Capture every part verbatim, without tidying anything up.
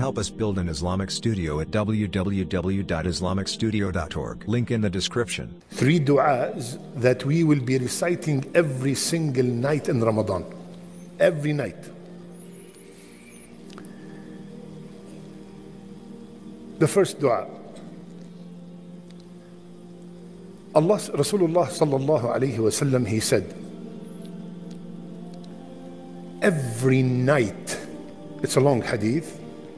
Help us build an Islamic studio at w w w dot islamic studio dot org. Link in the description. Three du'as that we will be reciting every single night in Ramadan. Every night. The first dua. Allah, Rasulullah sallallahu alayhi wa sallam, he said, every night, it's a long hadith,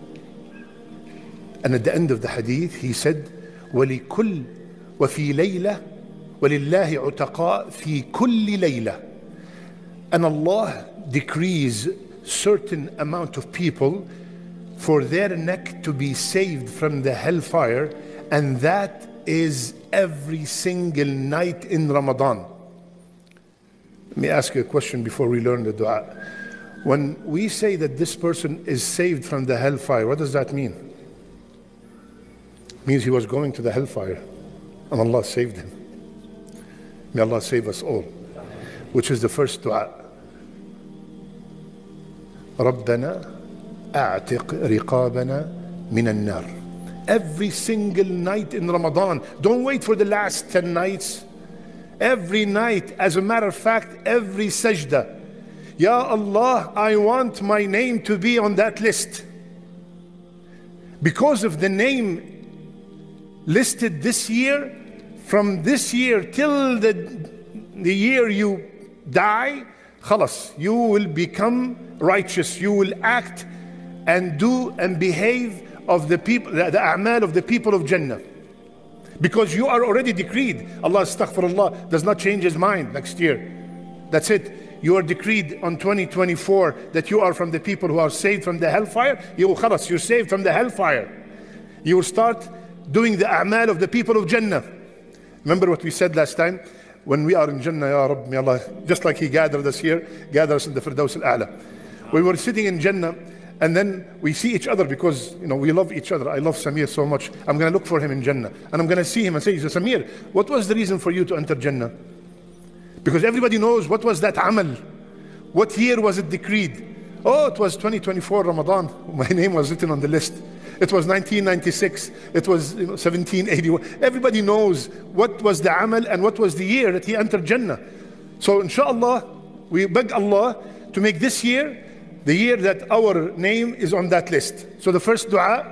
and at the end of the hadith he said, وَلِكُلْ وَفِي لَيْلَةٍ وَلِلَّهِ عُتَقَاء فِي كُلِّ لَيْلَةٍ. And Allah decrees certain amount of people for their neck to be saved from the hellfire, and that is every single night in Ramadan. Let me ask you a question before we learn the dua. When we say that this person is saved from the hellfire, what does that mean? It means he was going to the hellfire and Allah saved him. May Allah save us all. Which is the first dua. رَبَّنَا أَعْتِقْ رِقَابَنَا مِنَ النَّارِ. Every single night in Ramadan. Don't wait for the last ten nights. Every night, as a matter of fact, every sajda. Ya Allah, I want my name to be on that list. Because of the name listed this year, from this year till the, the year you die, khalas, you will become righteous. You will act and do and behave of the people, the, the a'mal of the people of Jannah. Because you are already decreed. Allah, astaghfirullah, does not change his mind next year. That's it. You are decreed on twenty twenty-four that you are from the people who are saved from the hellfire. You khalas, you're saved from the hellfire. You will start doing the a'mal of the people of Jannah. Remember what we said last time? When we are in Jannah, Ya Rabb, may Allah, just like He gathered us here, gather us in the Firdaus al-A'la. We were sitting in Jannah, and then we see each other because, you know, we love each other. I love Samir so much. I'm going to look for him in Jannah. And I'm going to see him and say, Samir, what was the reason for you to enter Jannah? Because everybody knows what was that amal. What year was it decreed? Oh, it was twenty twenty-four Ramadan. My name was written on the list. It was nineteen ninety-six. It was, you know, seventeen eighty-one. Everybody knows what was the amal and what was the year that he entered Jannah. So inshallah, we beg Allah to make this year the year that our name is on that list. So the first dua,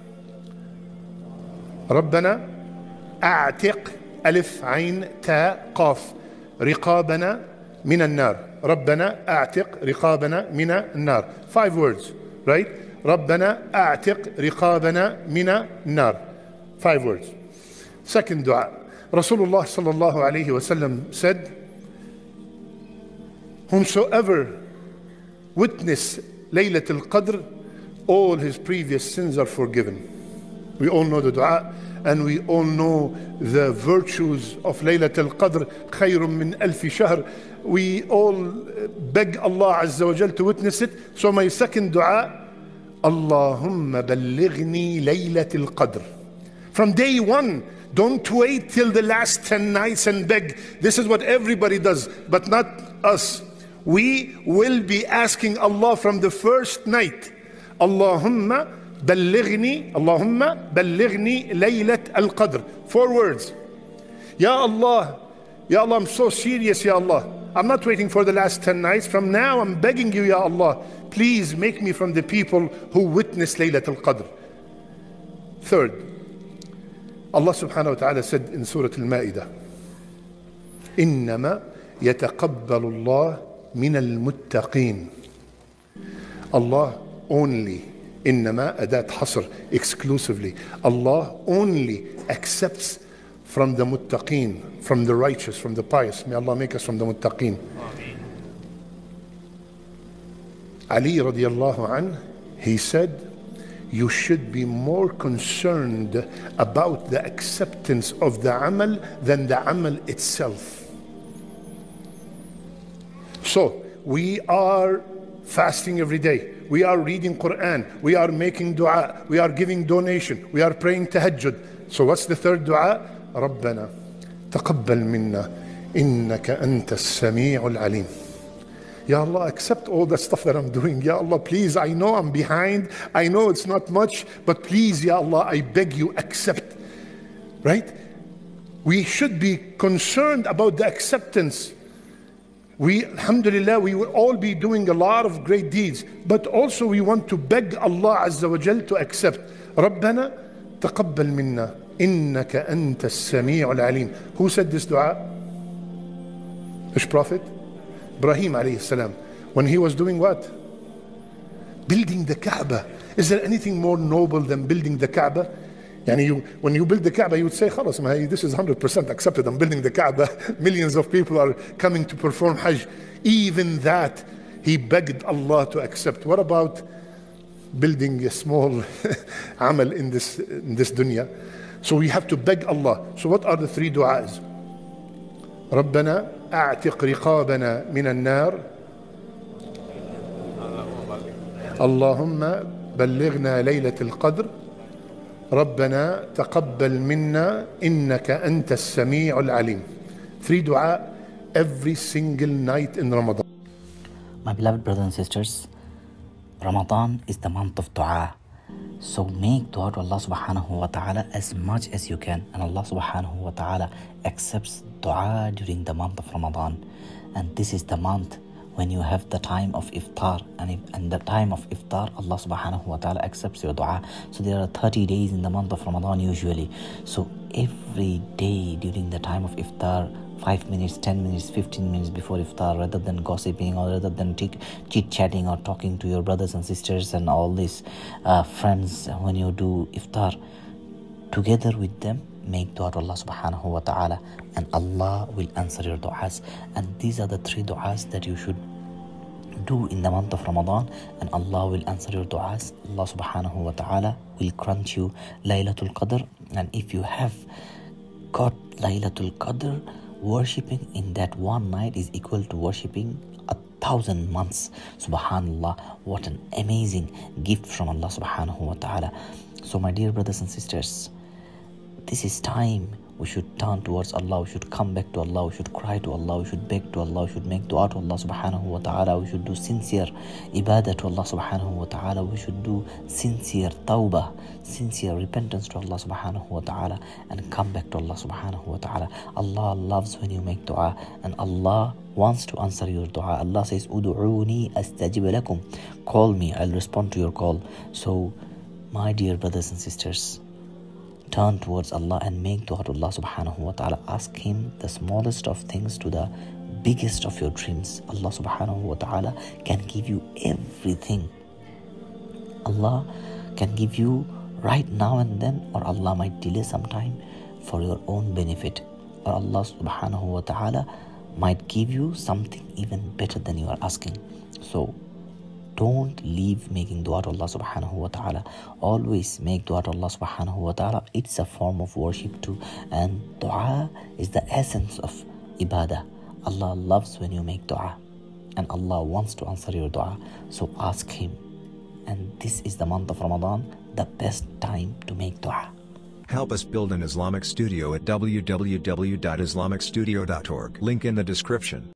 رَبَّنَا أَعْتِقْ ألف عين تاء قاف رقابنا من النار. رَبَّنَا أَعْتِقْ رقابنا من النار. Five words, right? رَبَّنَا أَعْتِقْ رقابنا من النار. Five words. Second dua. Rasulullah sallallahu alayhi wa sallam said, whomsoever witness Laylatul Qadr, all his previous sins are forgiven. We all know the dua, and we all know the virtues of Laylatul Qadr, خير من ألف شهر. We all beg Allah Azza wa Jal to witness it. So my second dua, Allahumma ballighni Laylatul Qadr. From day one, don't wait till the last ten nights and beg. This is what everybody does, but not us. We will be asking Allah from the first night, Allahumma ballighni, Allahumma ballighni Laylat al-Qadr. Four words. Ya Allah, Ya Allah, I'm so serious, Ya Allah. I'm not waiting for the last ten nights. From now, I'm begging you, Ya Allah, please make me from the people who witness Laylat al-Qadr. Third, Allah subhanahu wa ta'ala said in Surah Al-Ma'idah, إِنَّمَا يَتَقَبَّلُ اللَّهُ من المتقين. Allah only, إنما أداة حصر, exclusively. Allah only accepts from the muttaqeen, from the righteous, from the pious. May Allah make us from the muttaqeen. Ali radiallahu anh, he said, you should be more concerned about the acceptance of the amal than the amal itself. So we are fasting every day. We are reading Quran. We are making dua. We are giving donation. We are praying tahajjud. So what's the third dua? رَبَّنَا تَقَبَّلْ مِنَّا إِنَّكَ أَنْتَ السَّمِيعُ الْعَلِيمُ. Ya Allah, accept all the stuff that I'm doing. Ya Allah, please, I know I'm behind. I know it's not much, but please, Ya Allah, I beg you, accept. Right? We should be concerned about the acceptance. We, alhamdulillah, we will all be doing a lot of great deeds, but also we want to beg Allah Azza wa Jal to accept. رَبَّنَا تَقَبَّلْ مِنَّا إِنَّكَ أَنْتَ السَّمِيعُ الْعَلِيمُ. Who said this dua? Which prophet? Ibrahim alayhi salam. When he was doing what? Building the Kaaba. Is there anything more noble than building the Kaaba? Yani you, when you build the Kaaba, you would say, "Khalas, this is one hundred percent accepted. I'm building the Kaaba. Millions of people are coming to perform Hajj." Even that, he begged Allah to accept. What about building a small amal in this, in this dunya? So we have to beg Allah. So what are the three du'as? رَبَّنَا أَعْتِقْ رِقَابَنَا مِنَ النَّارِ اللهم بلغنا ليلة القدر ربنا تقبل منا إنك أنت السميع العليم. Three dua every single night in Ramadan. My beloved brothers and sisters, Ramadan is the month of dua. So make dua to Allah subhanahu wa ta'ala as much as you can. And Allah subhanahu wa ta'ala accepts dua during the month of Ramadan. And this is the month when you have the time of iftar, and, if, and the time of iftar, Allah subhanahu wa ta'ala accepts your dua. So there are thirty days in the month of Ramadan usually. So every day during the time of iftar, five minutes, ten minutes, fifteen minutes before iftar, rather than gossiping or rather than chit-chatting or talking to your brothers and sisters and all these uh, friends, when you do iftar, together with them, make dua to Allah subhanahu wa ta'ala, and Allah will answer your du'as. And these are the three du'as that you should do in the month of Ramadan, and Allah will answer your du'as. Allah subhanahu wa ta'ala will grant you Laylatul Qadr. And if you have got Laylatul Qadr, worshipping in that one night is equal to worshipping a thousand months. Subhanallah, what an amazing gift from Allah subhanahu wa ta'ala. So my dear brothers and sisters, this is time we should turn towards Allah, we should come back to Allah, we should cry to Allah, we should beg to Allah, we should make dua to Allah subhanahu wa ta'ala, we should do sincere ibadah to Allah subhanahu wa ta'ala, we should do sincere tawbah, sincere repentance to Allah subhanahu wa ta'ala, and come back to Allah subhanahu wa ta'ala. Allah loves when you make dua, and Allah wants to answer your dua. Allah says, "Udu'uni astajib lakum." Call me, I'll respond to your call. So my dear brothers and sisters, turn towards Allah and make dua to Allah subhanahu wa ta'ala. Ask Him the smallest of things to the biggest of your dreams. Allah subhanahu wa ta'ala can give you everything. Allah can give you right now and then, or Allah might delay some time for your own benefit, or Allah subhanahu wa ta'ala might give you something even better than you are asking. So don't leave making dua to Allah subhanahu wa ta'ala. Always make dua to Allah subhanahu wa ta'ala. It's a form of worship too. And dua is the essence of ibadah. Allah loves when you make dua. And Allah wants to answer your dua. So ask Him. And this is the month of Ramadan, the best time to make dua. Help us build an Islamic studio at w w w dot islamic studio dot org. Link in the description.